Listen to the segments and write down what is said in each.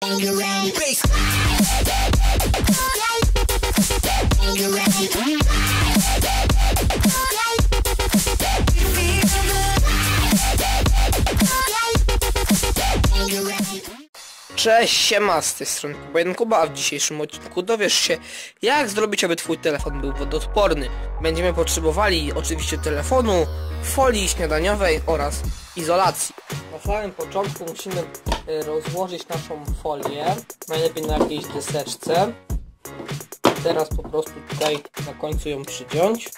Cześć, siema, z tej strony Kuba, a w dzisiejszym odcinku dowiesz się, jak zrobić, aby twój telefon był wodoodporny. Będziemy potrzebowali oczywiście telefonu, folii śniadaniowej oraz izolacji. Na samym początku musimy rozłożyć naszą folię, najlepiej na jakiejś deseczce. Teraz po prostu tutaj na końcu ją przyciąć.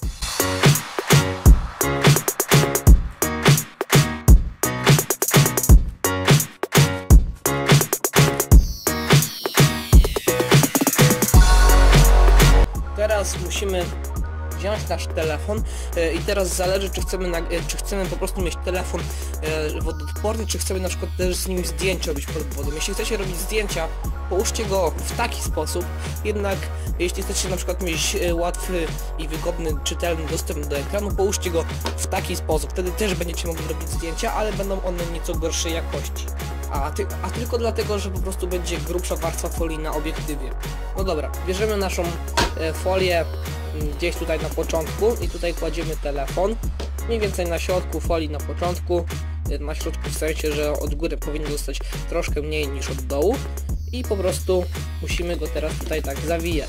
Teraz musimy wziąć nasz telefon i teraz zależy, czy chcemy po prostu mieć telefon wodoodporny, czy chcemy na przykład też z nim zdjęcia robić pod wodą. Jeśli chcecie robić zdjęcia, połóżcie go w taki sposób, jednak jeśli chcecie na przykład mieć łatwy i wygodny, czytelny dostęp do ekranu, połóżcie go w taki sposób. Wtedy też będziecie mogli robić zdjęcia, ale będą one nieco gorszej jakości. A tylko dlatego, że po prostu będzie grubsza warstwa folii na obiektywie. No dobra, bierzemy naszą folię gdzieś tutaj na początku i tutaj kładziemy telefon. Mniej więcej na środku folii na początku. Na środku w sensie, że od góry powinno zostać troszkę mniej niż od dołu. I po prostu musimy go teraz tutaj tak zawijać.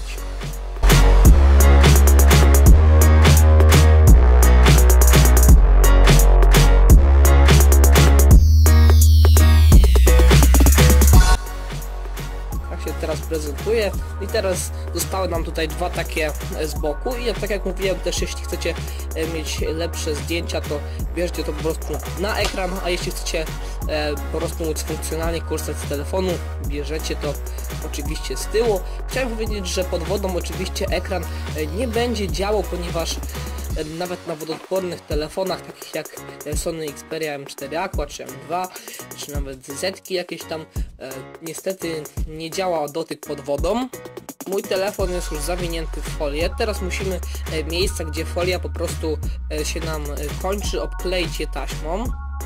Teraz prezentuje i teraz zostały nam tutaj dwa takie z boku i tak jak mówiłem, też jeśli chcecie mieć lepsze zdjęcia, to bierzcie to po prostu na ekran, a jeśli chcecie po prostu móc funkcjonalnie korzystać z telefonu, bierzecie to oczywiście z tyłu. Chciałem powiedzieć, że pod wodą oczywiście ekran nie będzie działał, ponieważ nawet na wodoodpornych telefonach, takich jak Sony Xperia M4 Aqua, czy M2, czy nawet Zetki jakieś tam, niestety nie działa dotyk pod wodą. Mój telefon jest już zawinięty w folię. Teraz musimy miejsca, gdzie folia po prostu się nam kończy, obkleić je taśmą.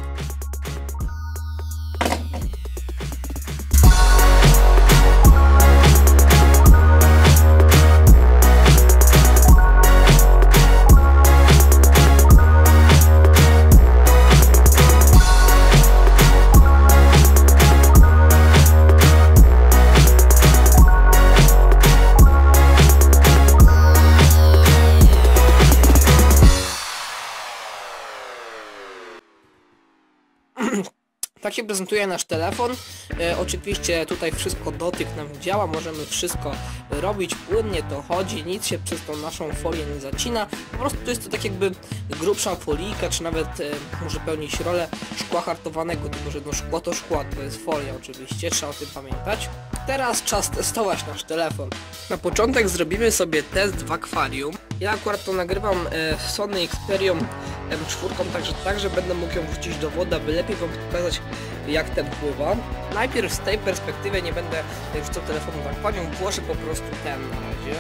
Tak się prezentuje nasz telefon. Oczywiście tutaj wszystko dotyk nam działa, możemy wszystko robić płynnie, to chodzi, nic się przez tą naszą folię nie zacina. Po prostu to jest to tak jakby grubsza folika, czy nawet może pełnić rolę szkła hartowanego, tylko że no szkło to szkło, to jest folia oczywiście, trzeba o tym pamiętać. Teraz czas testować nasz telefon. Na początek zrobimy sobie test w akwarium. Ja akurat to nagrywam w Sony Xperią M4, także będę mógł ją wrzucić do wody, aby lepiej wam pokazać, jak ten pływa. Najpierw z tej perspektywy nie będę wrzucał telefonu w akwarium, włożę po prostu ten na razie.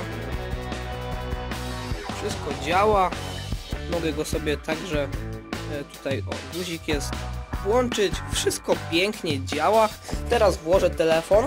Wszystko działa. Mogę go sobie także tutaj, o, guzik jest, włączyć. Wszystko pięknie działa. Teraz włożę telefon.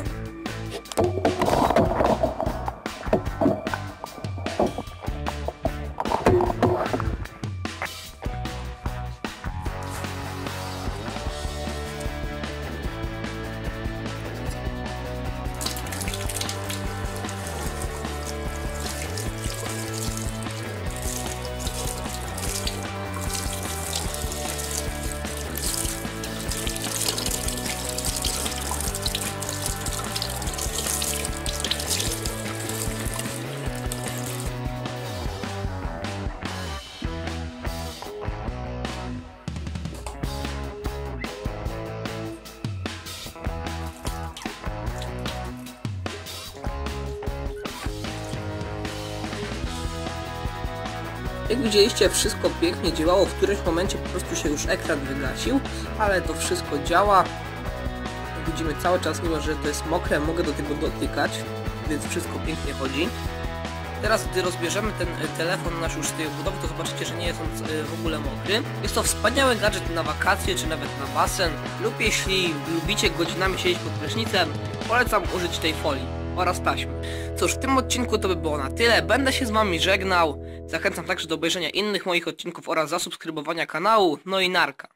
Jak widzieliście, wszystko pięknie działało, w którymś momencie po prostu się już ekran wygasił, ale to wszystko działa. Jak widzimy cały czas, mimo że to jest mokre, mogę do tego dotykać, więc wszystko pięknie chodzi. Teraz gdy rozbierzemy ten telefon nasz już z tej obudowy, to zobaczycie, że nie jest on w ogóle mokry. Jest to wspaniały gadżet na wakacje, czy nawet na basen, lub jeśli lubicie godzinami siedzieć pod prysznicem, polecam użyć tej folii oraz taśmy. Cóż, w tym odcinku to by było na tyle. Będę się z wami żegnał. Zachęcam także do obejrzenia innych moich odcinków oraz zasubskrybowania kanału. No i narka.